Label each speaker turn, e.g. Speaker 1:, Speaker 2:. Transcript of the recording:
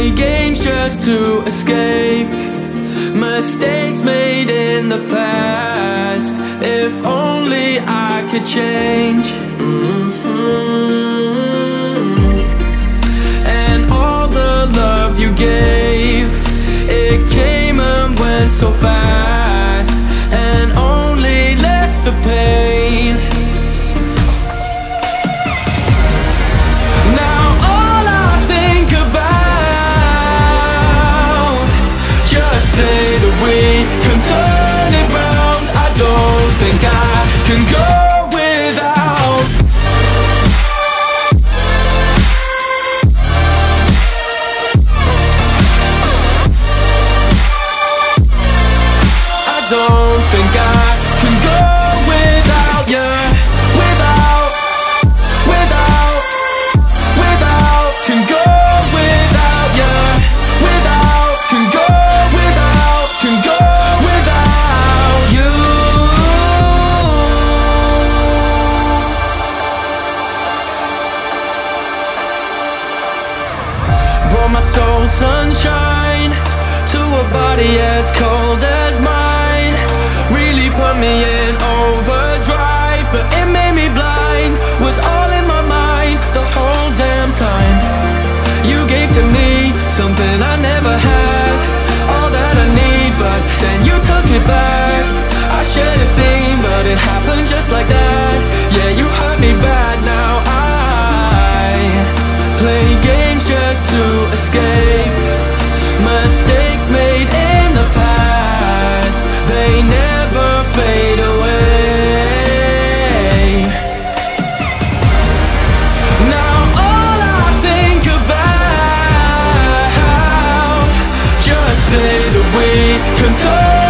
Speaker 1: Play games just to escape mistakes made in the past. If only I could change. And all the love you gave, it came and went so fast, and only left the pain. Now all I think about, just say that we can turn it round. I don't think I can go without. I don't think I can go without you. Without can go without you. Without can go without you. Brought my soul sunshine to a body as cold as mine. Really put me in overdrive, but it made me blind. Was all in my mind the whole damn time. You gave to me something I never had, all that I need, but then you took it back. I shared a scene, but it happened just like that. Yeah, you hurt me bad. Now I play games just to escape mistakes made in the past. They never fade away. Now all I think about, just say that we can turn